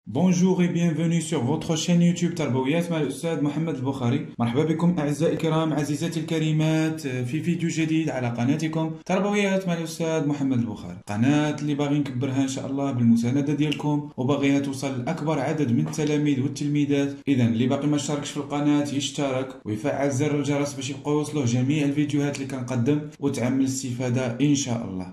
Bonjour et bienvenue sur votre chaîne YouTube تربويات مع الأستاذ محمد البخاري. مرحبا بكم أعزائي الكرام عزيزاتي الكريمات في فيديو جديد على قناتكم تربويات مع الأستاذ محمد البخاري. قناة اللي باغي نكبرها إن شاء الله بالمساندة ديالكم وباغيها توصل لأكبر عدد من التلاميذ والتلميذات. إذا اللي باقي ما اشتركش في القناة يشترك ويفعل زر الجرس باش يبقاو يوصلوه جميع الفيديوهات اللي كنقدم وتعم الاستفادة إن شاء الله.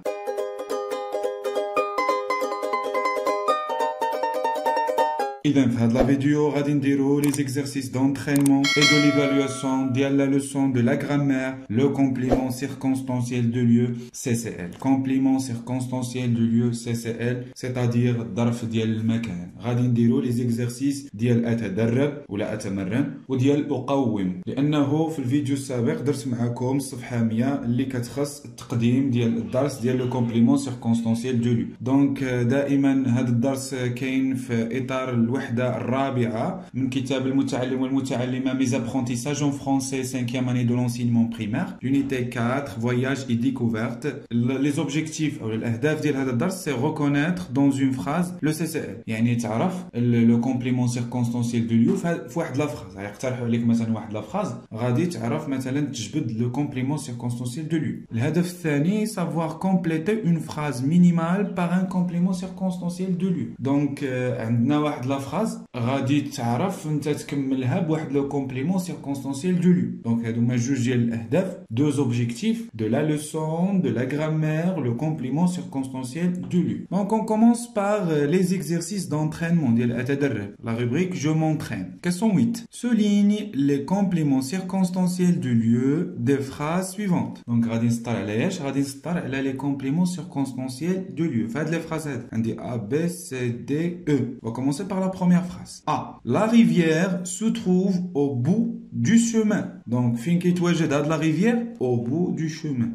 إذا في هاد لا فيديو غادي نديرو لي زيكزارسيس d'entraînement et de l'évaluation ديال la leçon de la grammaire, le complément circonstanciel de lieu CCL. Complément circonstanciel de lieu CCL, c'est-à-dire ظرف ديال المكان. غادي نديرو لي زيكزارسيس ديال أتدرب ولا أتمرن وديال أقوم، لأنه في الفيديو السابق درت معكم الصفحة 100 اللي كتخص التقديم ديال الدرس ديال لو complément circonstanciel de lieu. دونك دائما هذا الدرس كاين في إطار الوحدة الرابعة من كتاب المتعلم والمتعلمة Mes apprentissages en français 5e année de l'enseignement primaire, l'unité 4 voyage et découverte. Les objectifs أو الأهداف ديال هذا الدرس c'est reconnaître dans une phrase le CCL، يعني تعرف le complément circonstanciel de lieu في واحد لا فراز. يقترحوا عليك مثلا واحد لا فراز غادي تعرف مثلا تجبد le complément circonstanciel de lieu. الهدف الثاني savoir compléter une phrase minimale par un complément circonstanciel de lieu. donc عندنا واحد لا فراز غادي تعرف انت تكملها بواحد لو كومبليمون سيركونستانسييل دو لو. دونك هادو هما جوج ديال الاهداف، دوز اوبجيكتيف دو لا لوسون دو لا غرامير لو كومبليمون سيركونستانسييل دو لو. دونك on commence par les exercices d'entraînement ديال اتدرب. la rubrique je m'entraîne. Question 8. Souligne les compléments circonstanciels de lieu des phrases suivantes. donc غادي نسطر على اش؟ غادي نسطر على les compléments circonstanciels de lieu. فهاد لي فراز هاد عندي A B C D E. on va commencer par la première phrase. A. La rivière se trouve au bout du chemin. Donc, فين كيتواجد هاد la rivière? Au bout du chemin.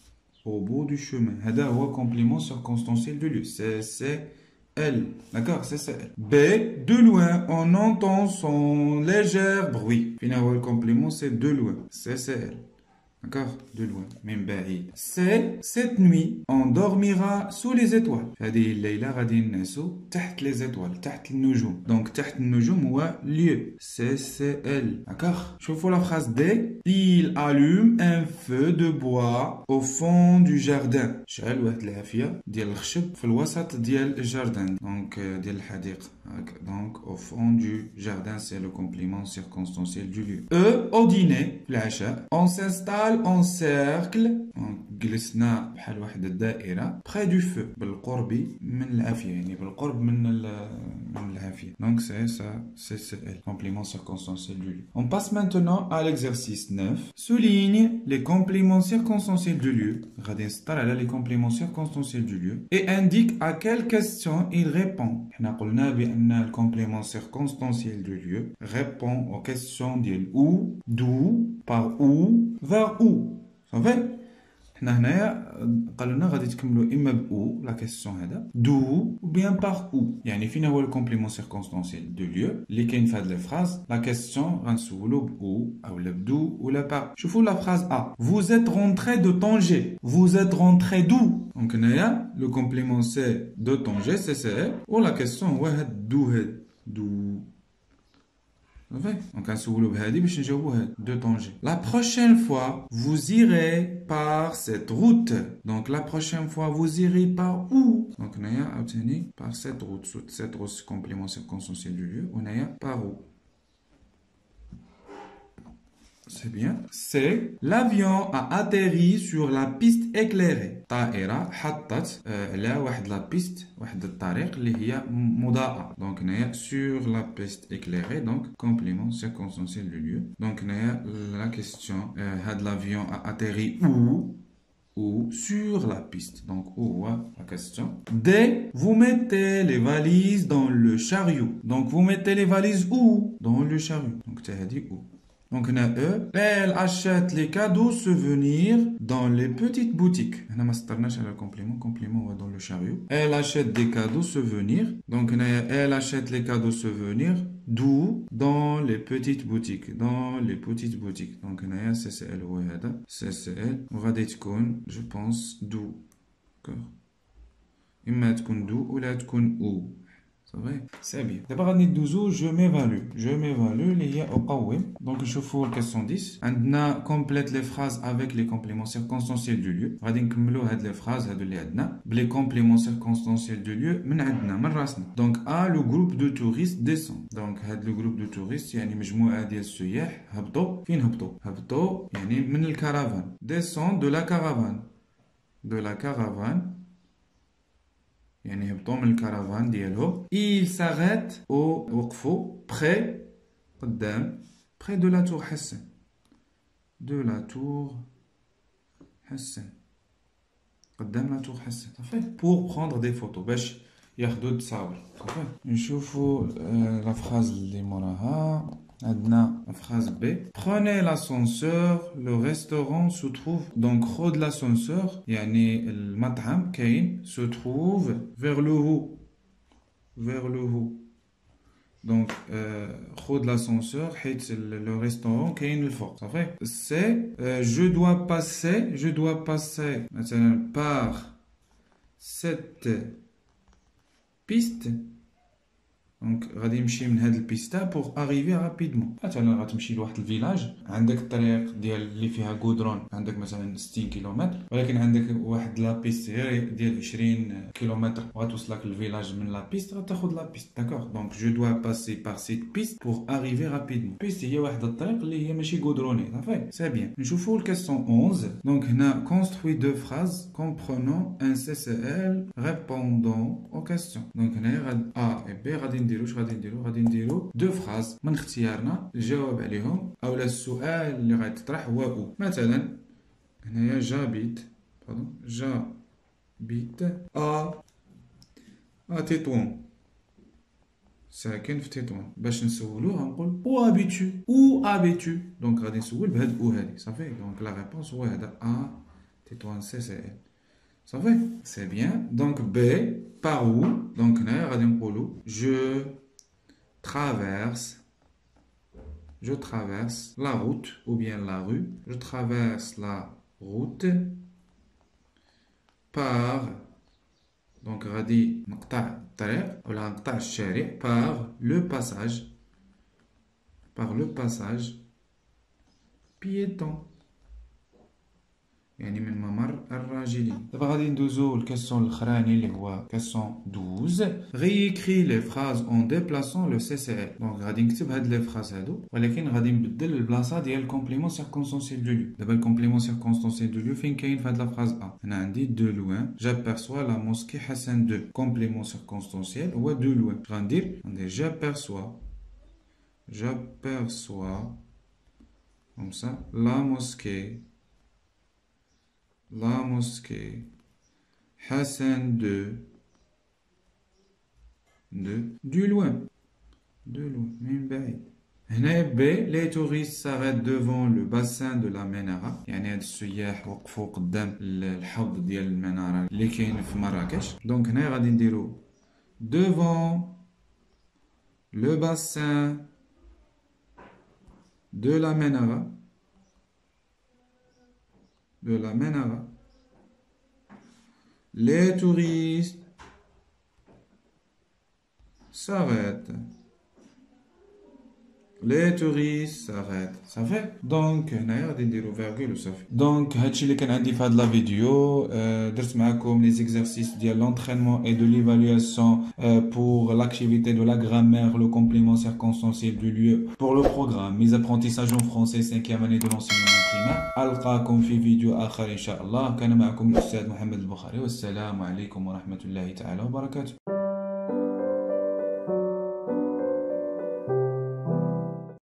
Au bout du chemin. هذا هو complément circonstanciel de lieu. C'est elle. D'accord? C'est elle. B. De loin, on entend son léger bruit. Finalement, le complément, c'est de loin. C'est elle. D'accord? De loin. Même بعيد. C'est cette nuit, on dormira sous les étoiles. هذه الليلة غادي ننعسو تحت les étoiles, تحت النجوم. donc تحت النجوم هو lieu. C'est elle. D'accord? شوفوا la phrase D. Il allume un feu de bois au fond du jardin. شعل واحد العافية ديال الخشب في الوسط ديال الجاردن. donc ديال الحديقة. donc au fond du jardin, c'est le complément circonstanciel du lieu. E. Au dîner, العشاء. On s'installe en cercle. جلسنا بحال واحد الدائرة près du feu. بالقرب من العافية، يعني بالقرب من العافية. donc c'est ça, c'est elle. Complément circonstanciel du lieu. On passe maintenant à l'exercice 9. Souligne les compléments circonstanciels du lieu. غادي نسطر على les compléments circonstanciels du lieu et indique à quelle question il répond. حنا قلنا بأن le complément circonstanciel du lieu répond aux questions ديال où, d'où, par où, vers où. صافي. حنا هنايا قالوا لنا غادي تكملوا اما بو لا كيسيون هذا دو ou bien par où. يعني فين هو الكومبليمون سيركونستانسييل دو ليو اللي كاين في هاد لي فراز. لا كيسيون غنسولو بو اولا بدو ولا بار. شوفوا لا فراز ا. vous êtes rentré de Tanger. vous êtes rentré d'où. دونك هنايا لو كومبليمون سي دو طونجي سي سي و لا كيسيون هو هاد دو هاد دو. donc نسولو بهادي باش نجاوبو هاد de Tanger. La prochaine fois vous irez par cette route. donc la prochaine fois vous irez par où. donc هنايا عاوتاني par cette route. cette route complément circonstanciel du lieu. وهنايا par où. c'est bien. C'est l'avion a atterri sur la piste éclairée. طائرة حطت على واحد لا بيست واحد الطريق اللي هي مضاءة. donc هنايا sur la piste éclairée. donc complément circonstanciel du lieu. donc هنايا la question هاد l'avion a atterri où ou sur la piste. donc où la question. D. Vous mettez les valises dans le chariot. donc vous mettez les valises où. dans le chariot. donc t'as dit où. donc on a E. Elle achète les cadeaux souvenirs dans les petites boutiques. On a masternash à le complément dans le chariot. Elle achète des cadeaux souvenirs. donc on a elle achète les cadeaux souvenirs d'où. dans les petites boutiques. dans les petites boutiques. donc on a CCL ou هذا CCL وغادي تكون je pense d'où. d'accord. إما تكون d'où ولا تكون où. C'est bien. D'abord, je m'évalue. Je m'évalue, les donc, je fais le 410. On complète les phrases avec les compléments circonstanciels du lieu. On va les phrases les compléments circonstanciels du lieu. Donc, A, le groupe de touristes descend. Donc, le groupe de touristes, il y a une مجموعة ديال السياح هبطوا. فين هبطوا؟ هبطوا يعني من الكرفان. Descend de la caravane. De la caravane. يعني هبطوا من الكرفان ديالهم. Il s'arrête au وقفوا près قدام près de la tour Hassan. De la tour Hassan. قدام la tour Hassan. Pour prendre des photos باش ياخذوا التصاور. نشوفوا la phrase اللي موراها. عندنا la phrase B. Prenez l'ascenseur, le restaurant se trouve donc خذ l'ascenseur يعني المطعم كاين se trouve vers le haut. Vers le haut. Donc خذ l'ascenseur حيت le restaurant كاين الفوق. صافي. C'est je dois passer مثلا par cette piste. Donc غادي نمشي من هاد البيستا pour arriver rapidement. مثلا غتمشي لواحد الفيلاج عندك الطريق ديال اللي فيها غودرون عندك مثلا 60 كيلومتر ولكن عندك واحد لا بيست ديال 20 كيلومتر وغتوصلك للفيلاج من لا بيست غتاخذ لا بيست. داكوغ. دونك جو دوا باسي بار سيت بيست pour arriver rapidement. بيست هي واحد الطريق اللي هي ماشي غودروني. صافي. سي بيان. نشوفوا الكاستيون 11. دونك هنا construit deux phrases comprenant un CCL répondant aux questions. دونك هنا A et B غادي نديرو غادي نديرو دو فراز من اختيارنا الجواب عليهم اولا السؤال اللي غيتطرح هو او. مثلا هنايا جابيت تطوان ساكن في تطوان. باش نسولوه غنقول او ابيتو. دونك غادي نسول بهاد او هادي. صافي. دونك لا ريبونس هو هذا تطوان سي سي ال. صافي. سي بيان. دونك بي par où. Donc هنايا غادي نقولوا je traverse la route ou bien la rue. Je traverse la route par. donc غادي نقطع الطريق ولا نقطع الشارع par le passage piéton يعني من ممر الراجلين. دابا غادي ندوزو الكاستيون الاخراني اللي هو كاستيون 12. ريكري لي فراز اون ديبلاسون لو سي سي ال. دونك غادي نكتب هاد لي فراز هادو ولكن غادي نبدل البلاصه ديال الكومبليمون سيركونستانسيال دو لو. دابا الكومبليمون سيركونستانسيال دو لو فين كاين في هاد لا فراز ا. هنا عندي دو لوين جابيرسوا لا موسكي حسن 2. كومبليمون سيركونستانسيال هو دو لوين. غندير جابيرسوا comme ça la mosquée Hassan du loin من بعيد. هنا B. les touristes s'arrêtent devant le bassin de la Menara. يعني هاد السياح وقفوا قدام الحوض ديال المنارة اللي كاين في مراكش. دونك هنا غادي نديرو devant le bassin de la Menara. Les touristes s'arrêtent. صافي. دونك هنايا غادي نديرو فيرغول وصافي. دونك هادشي اللي كان عندي في هاد لا فيديو. درت معكم لي زيكزارسيس ديال l'entraînement et de l'évaluation pour l'activité de la grammaire, le complément circonstanciel du lieu pour le programme mes apprentissages en français 5e année de l'enseignement primaire. ألقاكم في فيديو آخر إن شاء الله. كان معكم الأستاذ محمد البخاري والسلام عليكم ورحمة الله تعالى وبركاته.